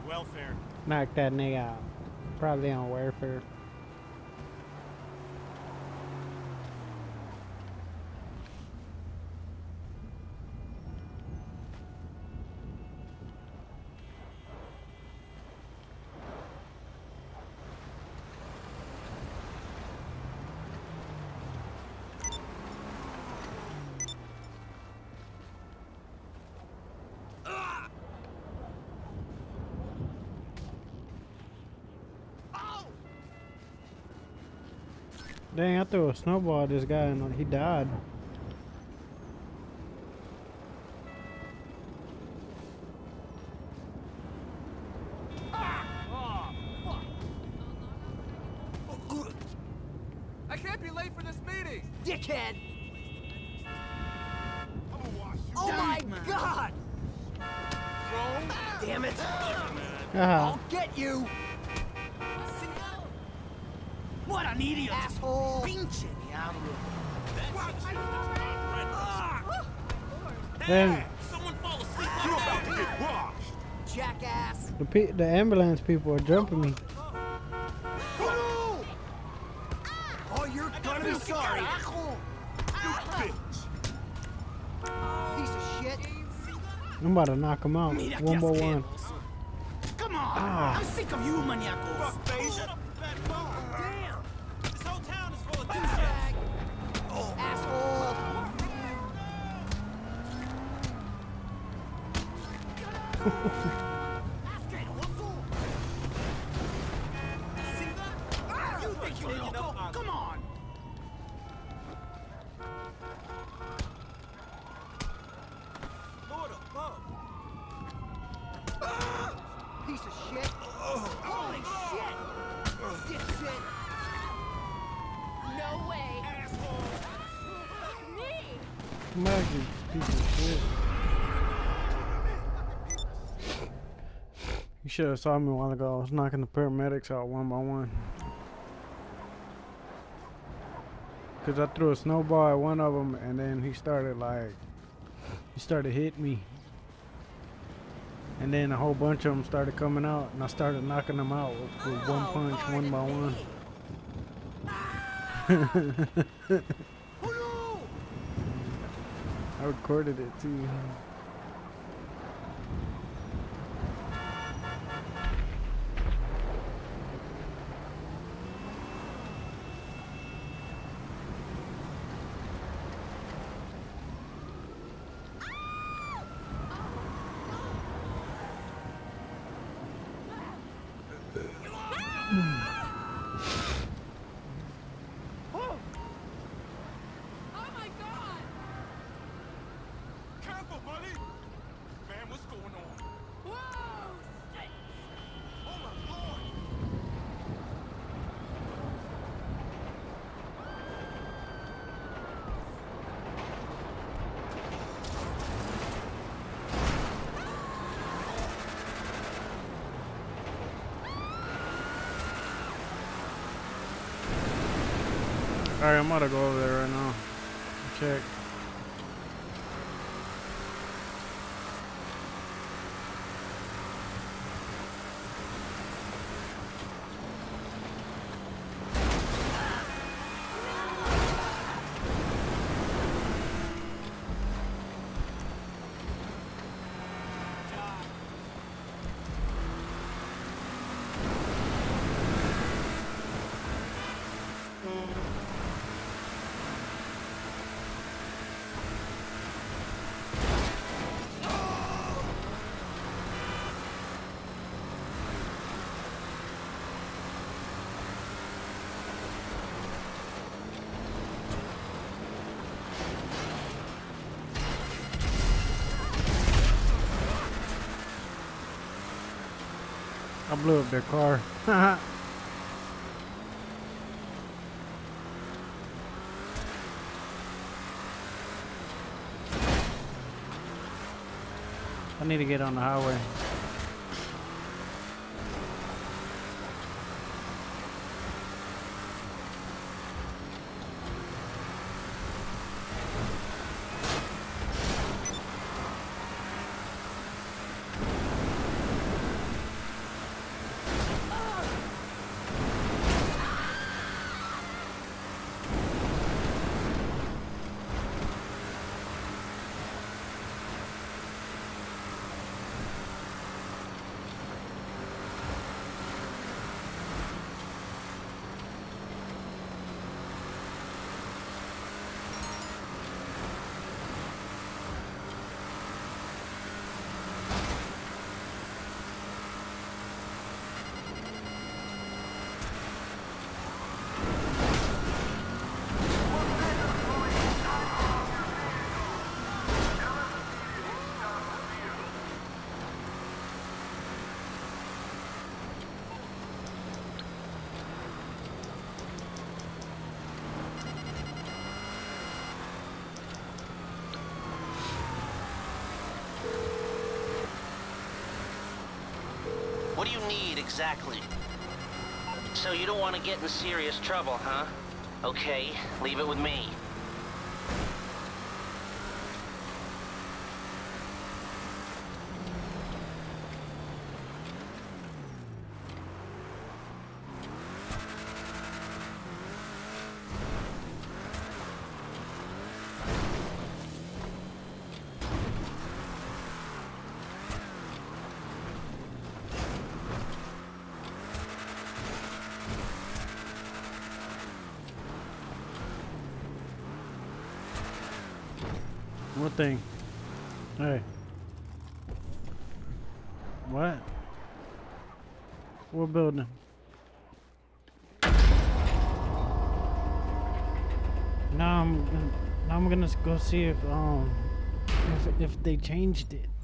Welfare. Knock that nigga out. Probably on welfare. Dang, I threw a snowball at this guy and he died. I can't be late for this meeting! Dickhead! Oh my god! Damn it! I'll get you! What an idiot! Asshole! Pinche diablo! Then Someone fall asleep. You're about to get washed. Jackass! the ambulance people are jumping me. Oh, you're gonna be sorry! You bitch. Piece of shit! I'm about to knock him out. Mira One qué by one. asqueroso. Come on! Ah. I'm sick of you, maniacos! Fuck face. Damn! This whole town is full of Douchebag! Asshole! You think you're loco? Come on! Lord above. Piece of shit! Holy shit! Dipshit! No way. Asshole. Me. Come back, you piece of shit. You should have saw me a while ago. I was knocking the paramedics out one by one. Cause I threw a snowball at one of them, and then he started hitting me. And then a whole bunch of them started coming out, and I started knocking them out with one punch, one by one. I recorded it too. Oh my god. Careful, buddy. Man, what's going on? Whoa. Shit. Oh my lord. Alright, I'm about to go over there right now. Check. I blew up their car. I need to get on the highway. do you need exactly? So you don't want to get in serious trouble, huh? Okay, leave it with me. What thing? Hey. What? What building? Now I'm gonna go see if they changed it.